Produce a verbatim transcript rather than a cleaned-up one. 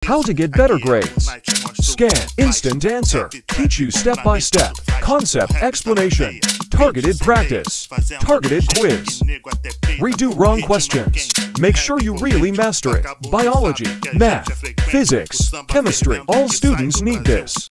How to get better grades. Scan, instant answer, teach you step by step, concept explanation, targeted practice, targeted quiz. Redo wrong questions. Make sure you really master it. Biology, math, physics, chemistry, all students need this.